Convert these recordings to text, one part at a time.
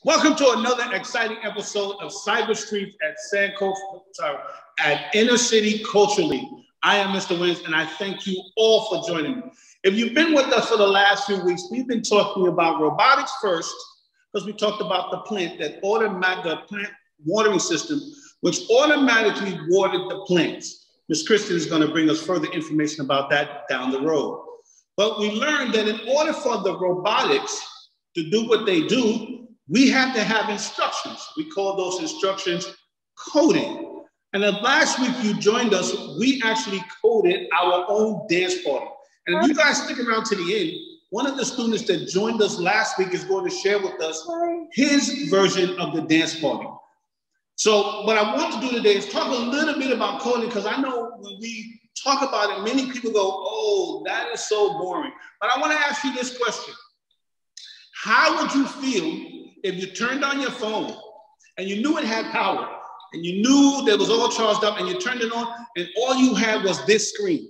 Welcome to another exciting episode of Cyber Streets at Sankofa, at Inner City Culturally. I am Mr. Wins, and I thank you all for joining me. If you've been with us for the last few weeks, we've been talking about robotics first, because we talked about the plant watering system, which automatically watered the plants. Ms. Kristen is going to bring us further information about that down the road. But we learned that in order for the robotics to do what they do, we have to have instructions. We call those instructions coding. And then last week you joined us, we actually coded our own dance party. And if you guys stick around to the end, one of the students that joined us last week is going to share with us his version of the dance party. So what I want to do today is talk a little bit about coding, because I know when we talk about it, many people go, oh, that is so boring. But I want to ask you this question. How would you feel if you turned on your phone and you knew it had power and you knew that it was all charged up and you turned it on and all you had was this screen?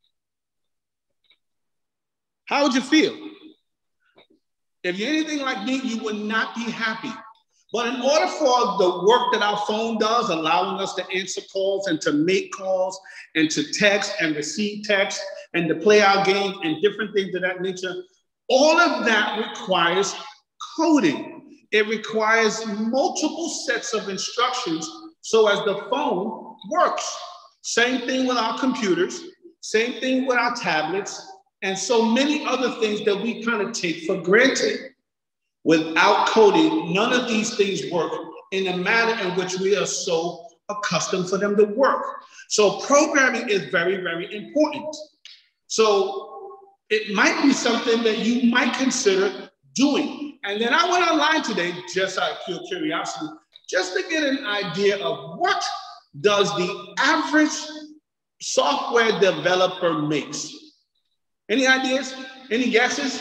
How would you feel? If you're anything like me, you would not be happy. But in order for the work that our phone does, allowing us to answer calls and to make calls and to text and receive text and to play our games and different things of that nature, all of that requires coding. It requires multiple sets of instructions so as the phone works. Same thing with our computers, same thing with our tablets, and so many other things that we kind of take for granted. Without coding, none of these things work in the manner in which we are so accustomed for them to work. So programming is very, very important. So it might be something that you might consider doing. And then I went online today, just out of pure curiosity, just to get an idea of what does the average software developer makes. Any ideas? Any guesses?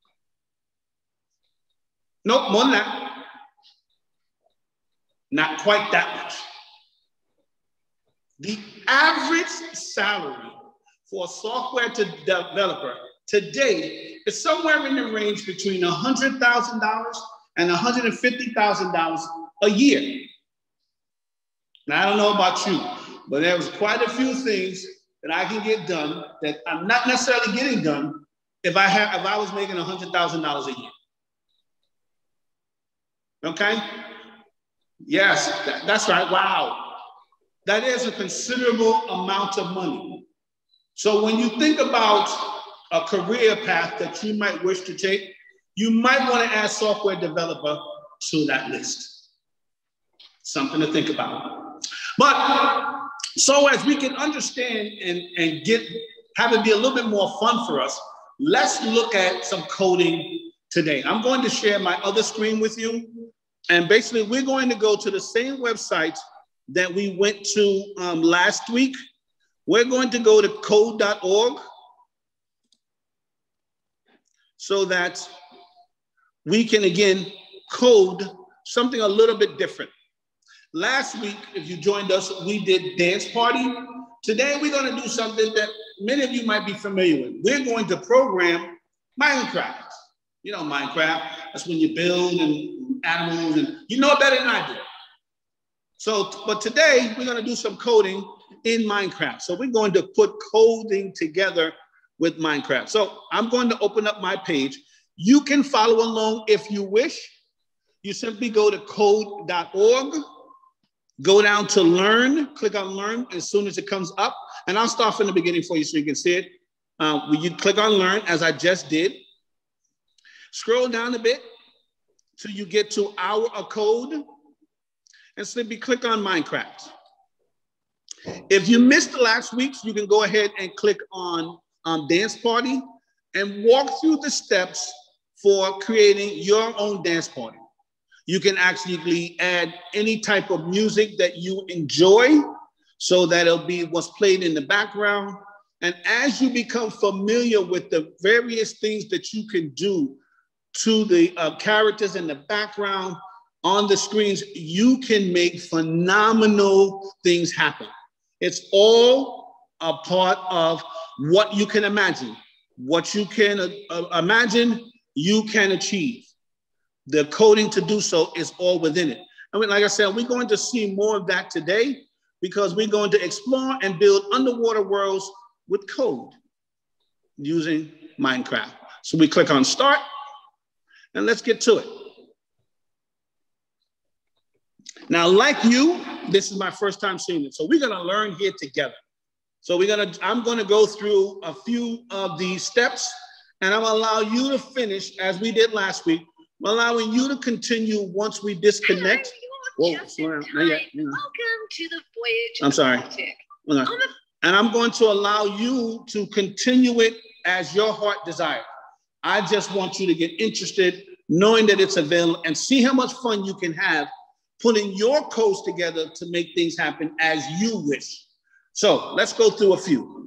Nope, more than that. Not quite that much. The average salary for a software developer today is somewhere in the range between $100,000 and $150,000 a year. Now, I don't know about you, but there was quite a few things that I can get done that I'm not necessarily getting done if I was making $100,000 a year. Okay? Yes, that's right. Wow. That is a considerable amount of money. So when you think about a career path that you might wish to take, you might want to add software developer to that list. Something to think about. But so as we can understand and have it be a little bit more fun for us, let's look at some coding today. I'm going to share my other screen with you. And basically, we're going to go to the same website that we went to last week. We're going to go to code.org so that we can, again, code something a little bit different. Last week, if you joined us, we did dance party. Today, we're going to do something that many of you might be familiar with. We're going to program Minecraft. You know Minecraft, that's when you build and animals, and you know it better than I do. So, but today we're going to do some coding in Minecraft. So we're going to put coding together with Minecraft. So I'm going to open up my page. You can follow along if you wish. You simply go to code.org, go down to learn, click on learn as soon as it comes up. And I'll start from the beginning for you so you can see it. You click on learn as I just did. Scroll down a bit till you get to Hour of Code and simply click on Minecraft. If you missed the last week's, you can go ahead and click on Dance Party and walk through the steps for creating your own dance party. You can actually add any type of music that you enjoy so that it'll be what's played in the background. And as you become familiar with the various things that you can do to the characters in the background on the screens, you can make phenomenal things happen. It's all a part of what you can imagine. What you can imagine, you can achieve. The coding to do so is all within it. I mean, like I said, we're going to see more of that today because we're going to explore and build underwater worlds with code using Minecraft. So we click on start and let's get to it. Now, like you, this is my first time seeing it. So we're going to learn here together. So I'm going to go through a few of these steps and I'm going to allow you to finish as we did last week. I'm allowing you to continue once we disconnect. Hello, you're just in time. Welcome to the voyage. I'm sorry. And I'm going to allow you to continue it as your heart desires. I just want you to get interested, knowing that it's available, and see how much fun you can have putting your codes together to make things happen as you wish. So let's go through a few.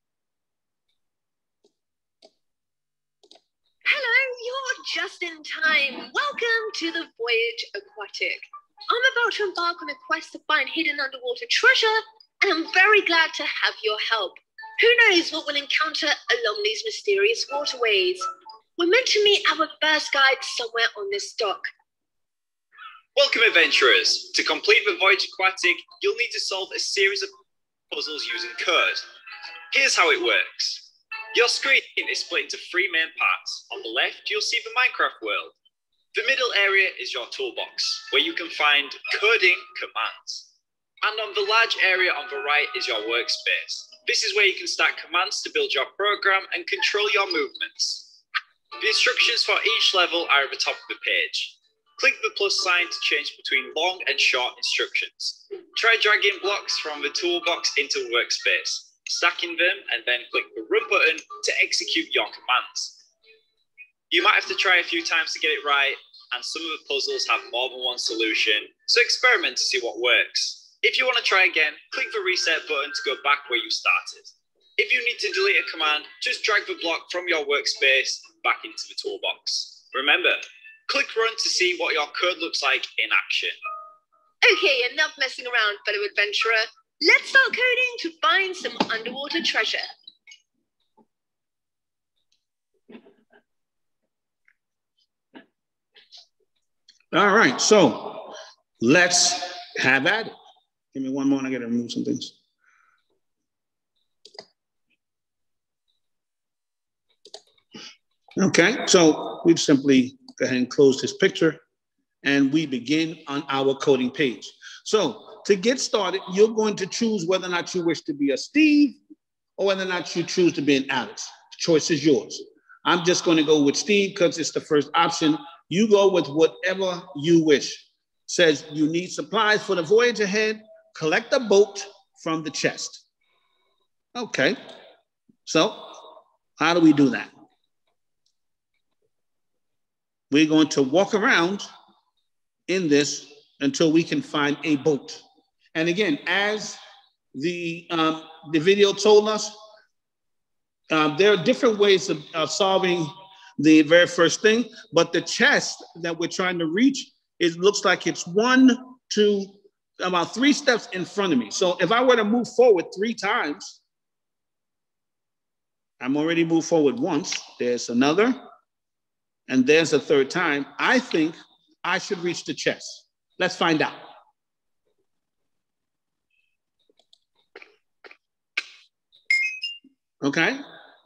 Hello, you're just in time. Welcome to the Voyage Aquatic. I'm about to embark on a quest to find hidden underwater treasure, and I'm very glad to have your help. Who knows what we'll encounter along these mysterious waterways? We're meant to meet our first guide somewhere on this dock. Welcome, adventurers. To complete the Voyage Aquatic, you'll need to solve a series of puzzles using code. Here's how it works. Your screen is split into 3 main parts. On the left, you'll see the Minecraft world. The middle area is your toolbox, where you can find coding commands. And on the large area on the right is your workspace. This is where you can start commands to build your program and control your movements. The instructions for each level are at the top of the page. Click the plus sign to change between long and short instructions. Try dragging blocks from the toolbox into the workspace, stacking them, and then click the run button to execute your commands. You might have to try a few times to get it right, and some of the puzzles have more than one solution, so experiment to see what works. If you want to try again, click the reset button to go back where you started. If you need to delete a command, just drag the block from your workspace back into the toolbox. Remember, click run to see what your code looks like in action. Okay, enough messing around, fellow adventurer. Let's start coding to find some underwater treasure. All right, so let's have at it. Give me one more and I got to remove some things. Okay, so we've simply go ahead and close this picture and we begin on our coding page. So to get started, you're going to choose whether or not you wish to be a Steve or whether or not you choose to be an Alex. The choice is yours. I'm just going to go with Steve because it's the first option. You go with whatever you wish. Says you need supplies for the voyage ahead. Collect a boat from the chest. Okay, so how do we do that? We're going to walk around in this until we can find a boat. And again, as the video told us, there are different ways of solving the very first thing, but the chest that we're trying to reach looks like it's 1, 2, about 3 steps in front of me. So if I were to move forward 3 times, I'm already moved forward once. There's another, and there's a 3rd time. I think I should reach the chest. Let's find out. Okay.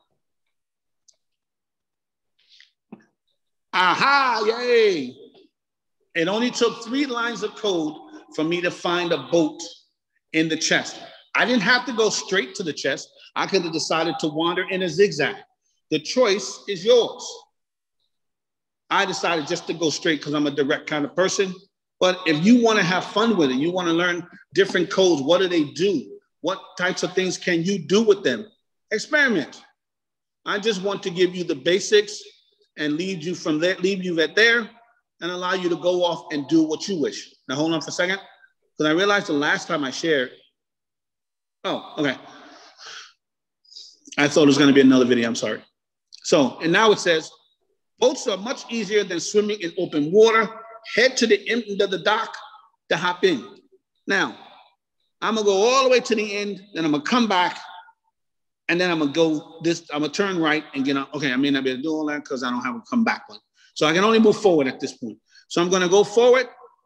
Aha, yay. It only took 3 lines of code for me to find a boat in the chest. I didn't have to go straight to the chest. I could have decided to wander in a zigzag. The choice is yours. I decided just to go straight because I'm a direct kind of person. But if you want to have fun with it, you want to learn different codes, what do they do? What types of things can you do with them? Experiment. I just want to give you the basics and lead you from there, leave you at there, and allow you to go off and do what you wish. Now hold on for a second, because I realized the last time I shared. Oh, okay. I thought it was going to be another video. I'm sorry. So, and now it says, boats are much easier than swimming in open water. Head to the end of the dock to hop in. Now, I'm going to go all the way to the end, then I'm going to come back, and then I'm going to turn right and get on. Okay, I may not be able to do all that because I don't have a come back one. So I can only move forward at this point. So I'm going to go forward.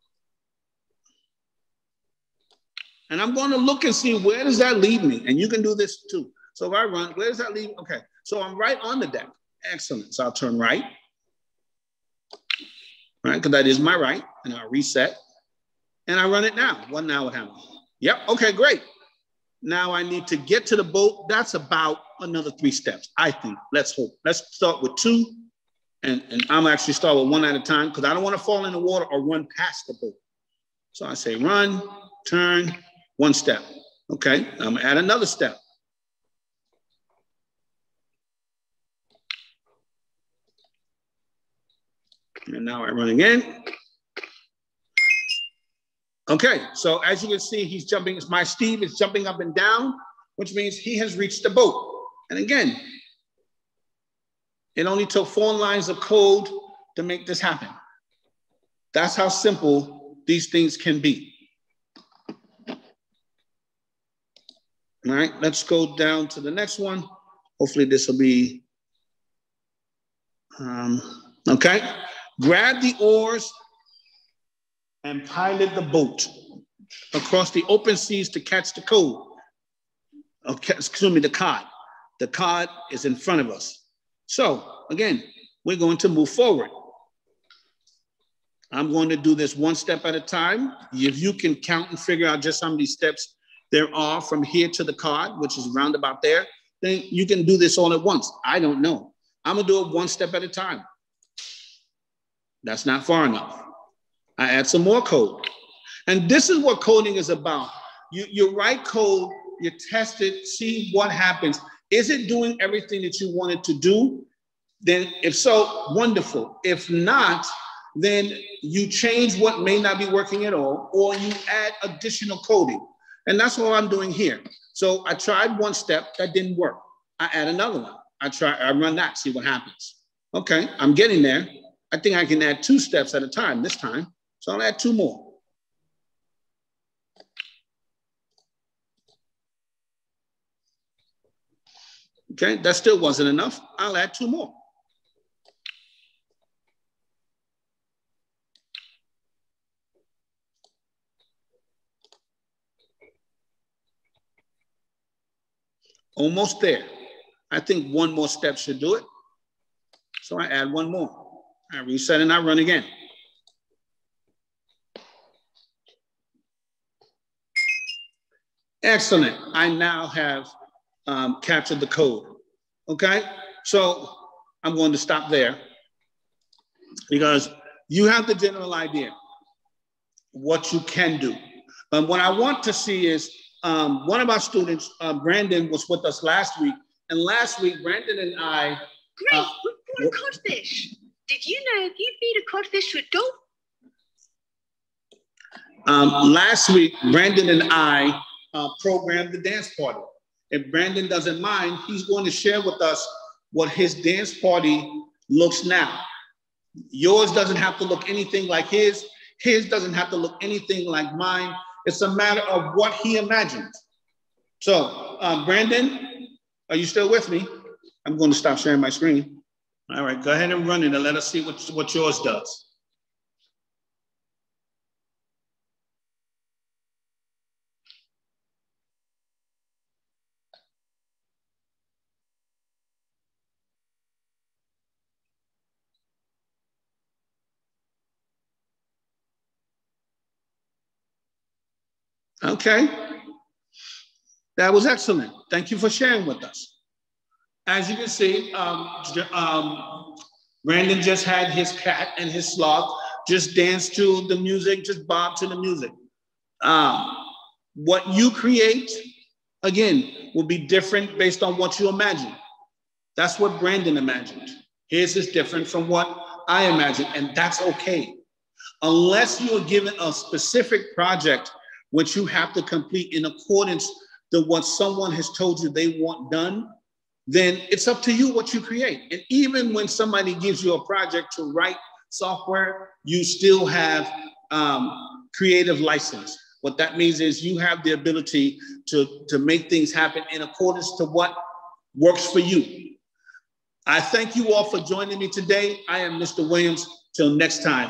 And I'm going to look and see where does that lead me? And you can do this too. So if I run, where does that lead me? Okay, so I'm right on the deck. Excellent. So I'll turn right. Right, because that is my right. And I'll reset. And I run it now. What now would happen? Yep, okay, great. Now I need to get to the boat. That's about another 3 steps, I think. Let's hope. Let's start with 2. And I'm actually start with 1 at a time because I don't want to fall in the water or run past the boat. So I say run, turn, 1 step. Okay, I'm gonna add another step. And now I run again. Okay, so as you can see, he's jumping, my Steve is jumping up and down, which means he has reached the boat. And again, it only took 4 lines of code to make this happen. That's how simple these things can be. All right, let's go down to the next one. Hopefully this will be, okay. Grab the oars and pilot the boat across the open seas to catch the code. Okay, excuse me, the cod. The cod is in front of us. So again, we're going to move forward. I'm going to do this 1 step at a time. If you can count and figure out just how many steps there are from here to the cod, which is round about there, then you can do this all at once. I don't know. I'm gonna do it 1 step at a time. That's not far enough. I add some more code. And this is what coding is about. You write code, you test it, see what happens. Is it doing everything that you want it to do? Then if so, wonderful. If not, then you change what may not be working at all, or you add additional coding. And that's what I'm doing here. So I tried 1 step, that didn't work. I add another one. I run that, see what happens. Okay, I'm getting there. I think I can add 2 steps at a time this time. So I'll add 2 more. Okay, that still wasn't enough. I'll add 2 more. Almost there. I think 1 more step should do it. So I add 1 more. I reset and I run again. Excellent. I now have captured the code. Okay, so I'm going to stop there because you have the general idea what you can do. But what I want to see is one of our students, Brandon, was with us last week. And last week, Brandon and I— Grace, we've got a codfish. Did you know if you feed a codfish to a dog? Last week, Brandon and I programmed the dance party. If Brandon doesn't mind, he's going to share with us what his dance party looks now. Yours doesn't have to look anything like his. His doesn't have to look anything like mine. It's a matter of what he imagined. So, Brandon, are you still with me? I'm going to stop sharing my screen. All right, go ahead and run it and let us see what yours does. Okay, that was excellent. Thank you for sharing with us. As you can see, Brandon just had his cat and his sloth just dance to the music, just bob to the music. What you create, again, will be different based on what you imagine. That's what Brandon imagined. His is different from what I imagined, and that's okay. Unless you are given a specific project which you have to complete in accordance to what someone has told you they want done, then it's up to you what you create. And even when somebody gives you a project to write software, you still have creative license. What that means is you have the ability to make things happen in accordance to what works for you. I thank you all for joining me today. I am Mr. Williams. Till next time,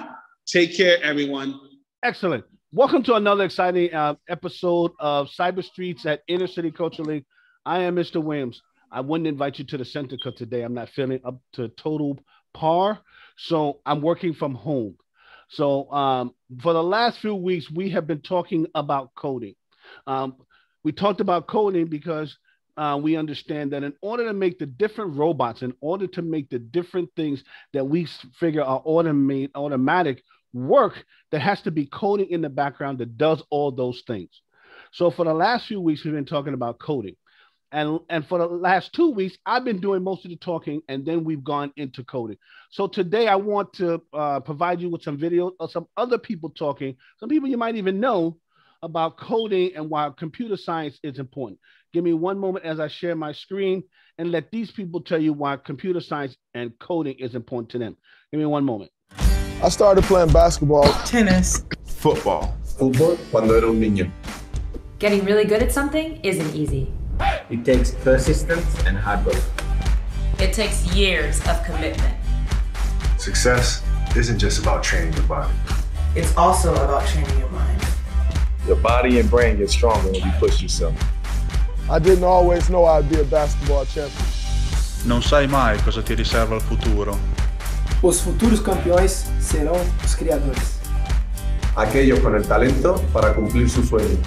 Take care, everyone. Excellent. Welcome to another exciting episode of Cyber Streets at Inner City Culture League. I am Mr. Williams. I wouldn't invite you to the center because today I'm not feeling up to total par. So I'm working from home. So for the last few weeks, we have been talking about coding. We talked about coding because we understand that in order to make the different robots, in order to make the different things that we figure are automatic work, there has to be coding in the background that does all those things. So for the last few weeks, we've been talking about coding. And for the last 2 weeks, I've been doing most of the talking, and then we've gone into coding. So today I want to provide you with some videos of some other people talking, some people you might even know about coding and why computer science is important. Give me one moment as I share my screen and let these people tell you why computer science and coding is important to them. Give me one moment. I started playing basketball, tennis, football. Fútbol cuando era un niño. Getting really good at something isn't easy. It takes persistence and hard work. It takes years of commitment. Success isn't just about training your body. It's also about training your mind. Your body and brain get stronger when you push yourself. I didn't always know I'd be a basketball champion. Non sai mai cosa ti riserva il futuro. Os futuros campeões serão os criadores. Aquellos con el talento para cumplir su sueño.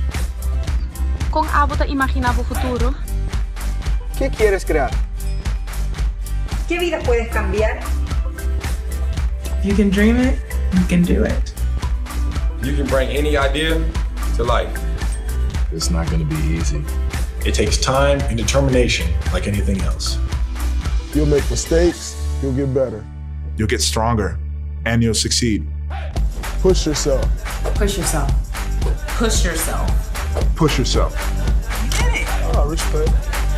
Kung abot ang imaginado futuro. ¿Qué quieres crear? ¿Qué vida puedes cambiar? If you can dream it, you can do it. You can bring any idea to life. It's not going to be easy. It takes time and determination like anything else. You'll make mistakes, you'll get better. You'll get stronger and you'll succeed. Push yourself. Push yourself. Push yourself. Push yourself. You did it. Oh, respect.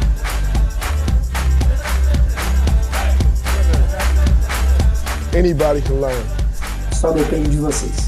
Anybody can learn. Só depende de vocês.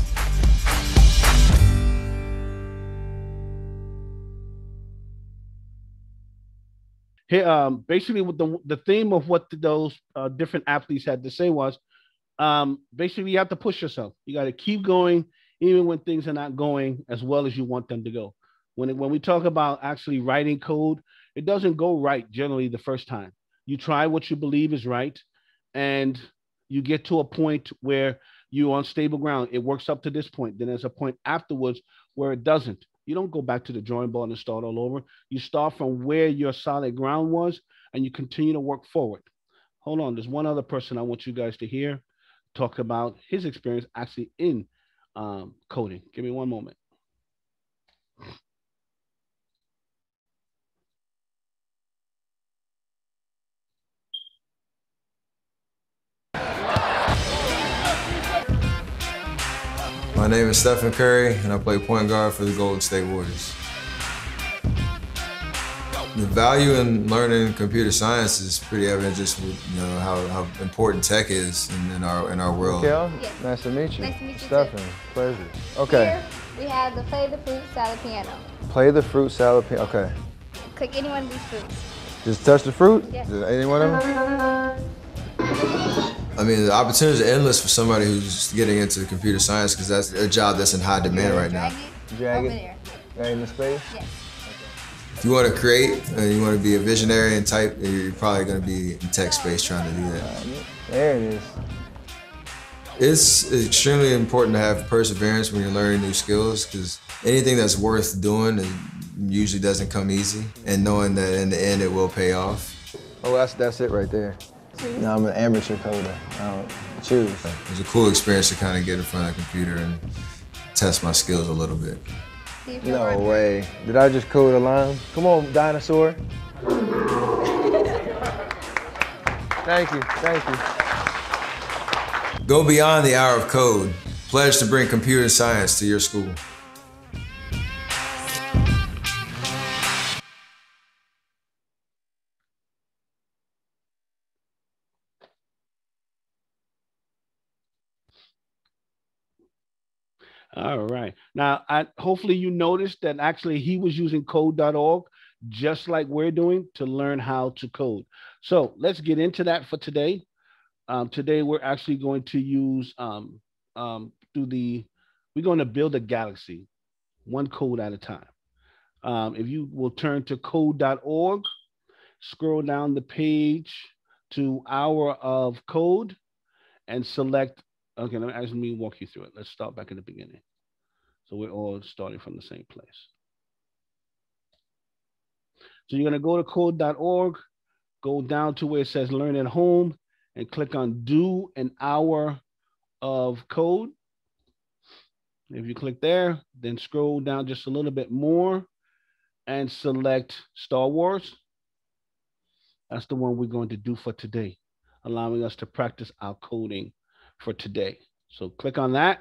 Here, basically, what the theme of what those different athletes had to say was, basically, you have to push yourself. You got to keep going, even when things are not going as well as you want them to go. When we talk about actually writing code, it doesn't go right generally the first time. You try what you believe is right, and you get to a point where you're on stable ground. It works up to this point. Then there's a point afterwards where it doesn't. You don't go back to the drawing board and start all over. You start from where your solid ground was, and you continue to work forward. Hold on. There's one other person I want you guys to hear talk about his experience actually in coding. Give me one moment. My name is Stephen Curry, and I play point guard for the Golden State Warriors. The value in learning computer science is pretty evident just with how important tech is in our world. Yes. Nice to meet you. Nice to meet you, Stephen, too. Pleasure. Okay. Here we have the play the fruit salad piano. Play the fruit salad piano. Okay. Click any one of these fruits. Just touch the fruit? Yes. Any one of them? I mean, the opportunities are endless for somebody who's getting into computer science because that's a job that's in high demand right now. Drag it? Right in the space? Yes. If you want to create and you want to be a visionary and type, you're probably going to be in tech space trying to do that. There it is. It's extremely important to have perseverance when you're learning new skills because anything that's worth doing usually doesn't come easy, and knowing that in the end it will pay off. Oh, that's it right there. No, I'm an amateur coder. I don't choose. It was a cool experience to kind of get in front of a computer and test my skills a little bit. No way. Did I just code a line? Come on, dinosaur. Thank you, thank you. Go beyond the hour of code. Pledge to bring computer science to your school. All right. Now, hopefully you noticed that actually he was using code.org, just like we're doing, to learn how to code. So let's get into that for today. Today, we're actually going to use we're going to build a galaxy, one code at a time. If you will turn to code.org, scroll down the page to Hour of Code and select, okay, let me walk you through it. Let's start back in the beginning. So we're all starting from the same place. So you're going to go to code.org, go down to where it says Learn at Home, and click on Do an Hour of Code. If you click there, then scroll down just a little bit more and select Star Wars. That's the one we're going to do for today, allowing us to practice our coding for today. So click on that.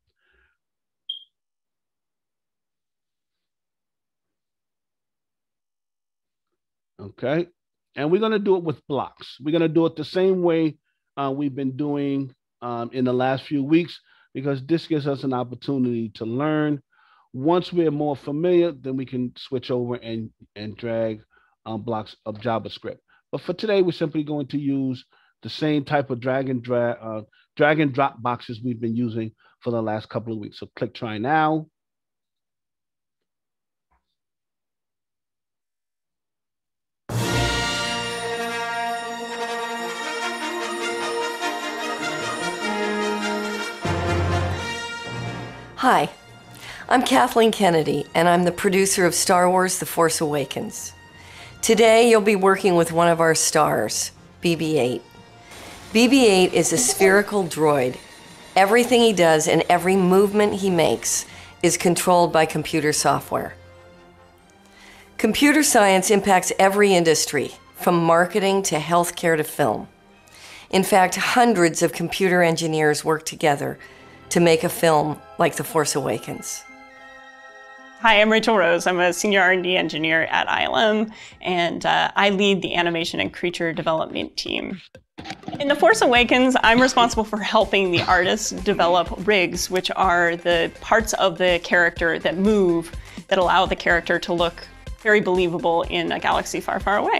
Okay. And we're going to do it with blocks. We're going to do it the same way we've been doing in the last few weeks, because this gives us an opportunity to learn. Once we're more familiar, then we can switch over and drag blocks of JavaScript. But for today, we're simply going to use the same type of drag and drop boxes we've been using for the last couple of weeks. So click Try Now. Hi, I'm Kathleen Kennedy, and I'm the producer of Star Wars: The Force Awakens. Today, you'll be working with one of our stars, BB-8. BB-8 is a spherical droid. Everything he does and every movement he makes is controlled by computer software. Computer science impacts every industry, from marketing to healthcare to film. In fact, hundreds of computer engineers work together to make a film like The Force Awakens. Hi, I'm Rachel Rose. I'm a senior R&D engineer at ILM, and I lead the animation and creature development team. In The Force Awakens, I'm responsible for helping the artists develop rigs, which are the parts of the character that move, that allow the character to look very believable in a galaxy far, far away.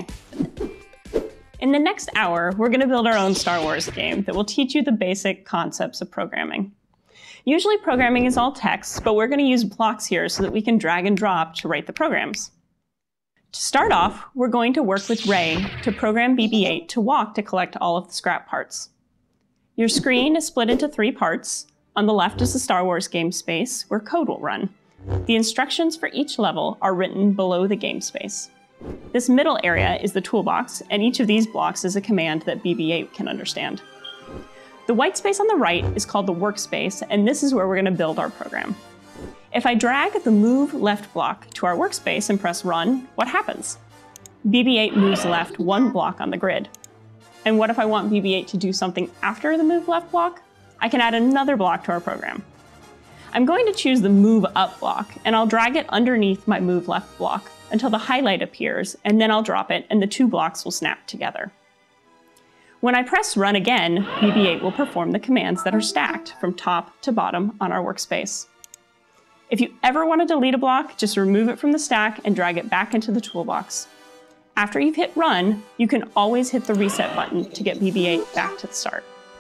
In the next hour, we're going to build our own Star Wars game that will teach you the basic concepts of programming. Usually programming is all text, but we're going to use blocks here so that we can drag and drop to write the programs. To start off, we're going to work with Ray to program BB-8 to walk to collect all of the scrap parts. Your screen is split into 3 parts. On the left is the Star Wars game space, where code will run. The instructions for each level are written below the game space. This middle area is the toolbox, and each of these blocks is a command that BB-8 can understand. The white space on the right is called the workspace, and this is where we're going to build our program. If I drag the Move Left block to our workspace and press Run, what happens? BB-8 moves left 1 block on the grid. And what if I want BB-8 to do something after the Move Left block? I can add another block to our program. I'm going to choose the Move Up block, and I'll drag it underneath my Move Left block until the highlight appears, and then I'll drop it, and the 2 blocks will snap together. When I press Run again, BB-8 will perform the commands that are stacked from top to bottom on our workspace. If you ever want to delete a block, just remove it from the stack and drag it back into the toolbox. After you've hit Run, you can always hit the Reset button to get BB-8 back to the start.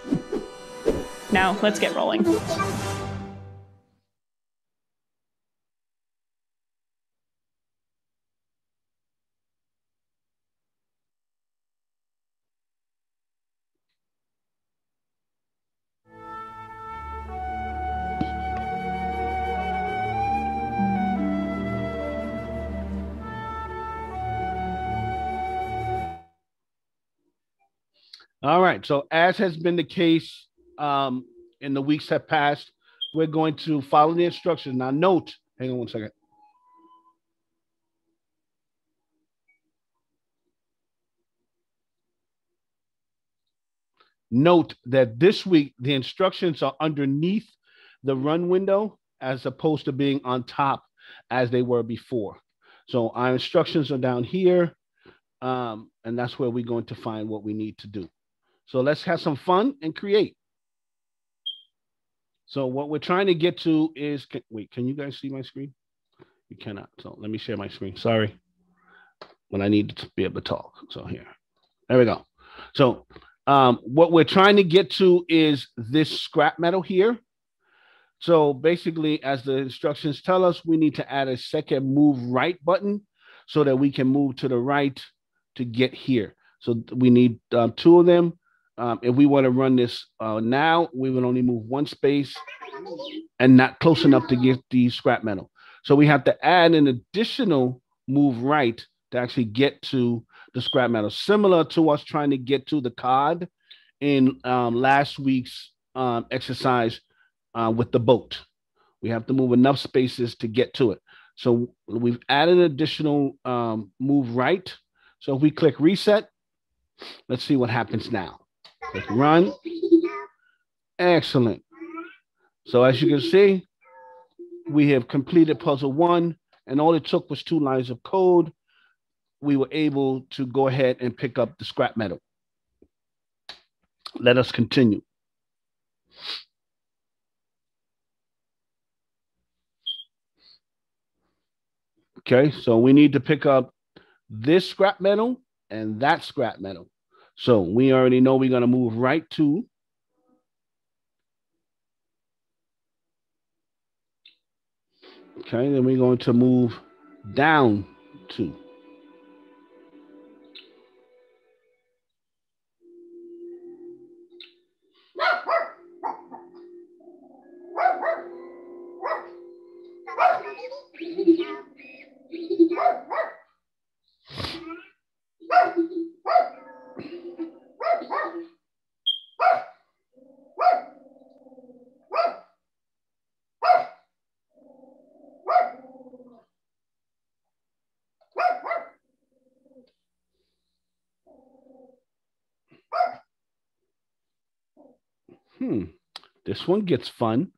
Now, let's get rolling. All right, so as has been the case in the weeks that passed, we're going to follow the instructions. Now note, hang on one second. Note that this week, the instructions are underneath the run window as opposed to being on top as they were before. So our instructions are down here, and that's where we're going to find what we need to do. So let's have some fun and create. So what we're trying to get to is, wait, can you guys see my screen? You cannot. So let me share my screen. Sorry. When I need to be able to talk. So here, there we go. So what we're trying to get to is this scrap metal here. So basically, as the instructions tell us, we need to add a second move right button so that we can move to the right to get here. So we need 2 of them. If we want to run this now, we would only move 1 space and not close enough to get the scrap metal. So we have to add an additional move right to actually get to the scrap metal, similar to us trying to get to the cod in last week's exercise with the boat. We have to move enough spaces to get to it. So we've added an additional move right. So if we click reset, let's see what happens now. Click run. Excellent. So as you can see, we have completed puzzle 1, and all it took was 2 lines of code. We were able to go ahead and pick up the scrap metal. Let us continue. Okay, so we need to pick up this scrap metal and that scrap metal. So we already know we're going to move right to. Okay, then we're going to move down to. This one gets fun.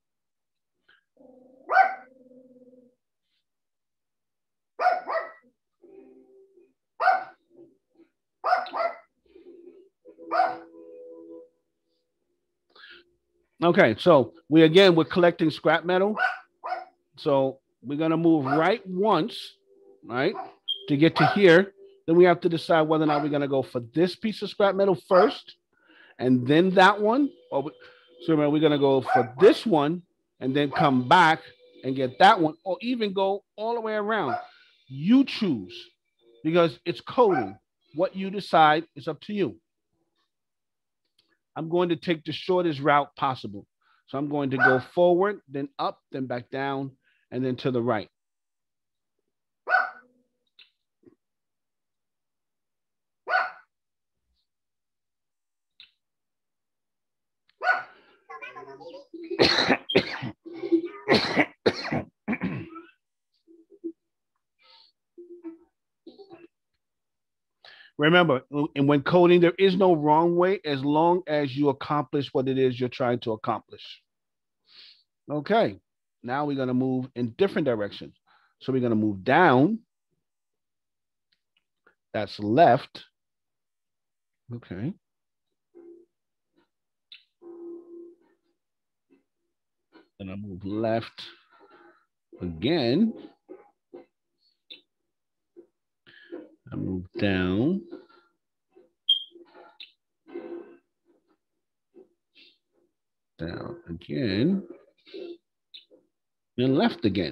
Okay, so we're collecting scrap metal. So we're going to move right once, right, to get to here. Then we have to decide whether or not we're going to go for this piece of scrap metal first and then that one. So we're going to go for this one and then come back and get that one, or even go all the way around. You choose, because it's coding. What you decide is up to you. I'm going to take the shortest route possible. So I'm going to go forward, then up, then back down, and then to the right. Remember, when coding, there is no wrong way as long as you accomplish what it is you're trying to accomplish. Okay, now we're going to move in different directions. So we're going to move down. That's left. Okay. And I move left again. I move down. Down again. And left again.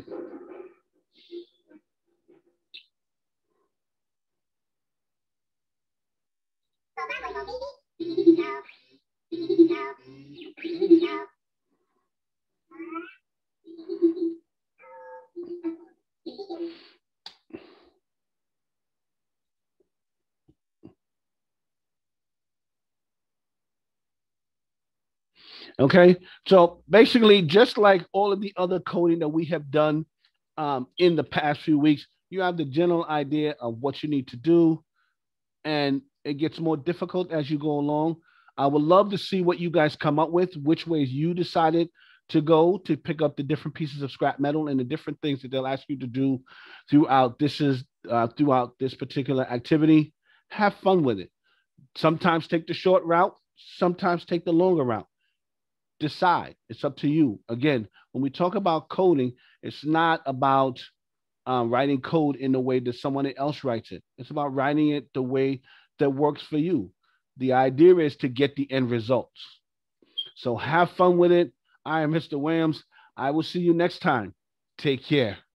Okay, so basically, just like all of the other coding that we have done in the past few weeks, you have the general idea of what you need to do, and it gets more difficult as you go along. I would love to see what you guys come up with, which ways you decided to go to pick up the different pieces of scrap metal and the different things that they'll ask you to do throughout this particular activity. Have fun with it. Sometimes take the short route, sometimes take the longer route. Decide. It's up to you. Again, when we talk about coding, it's not about writing code in the way that someone else writes it. It's about writing it the way that works for you. The idea is to get the end results. So have fun with it. I am Mr. Williams. I will see you next time. Take care.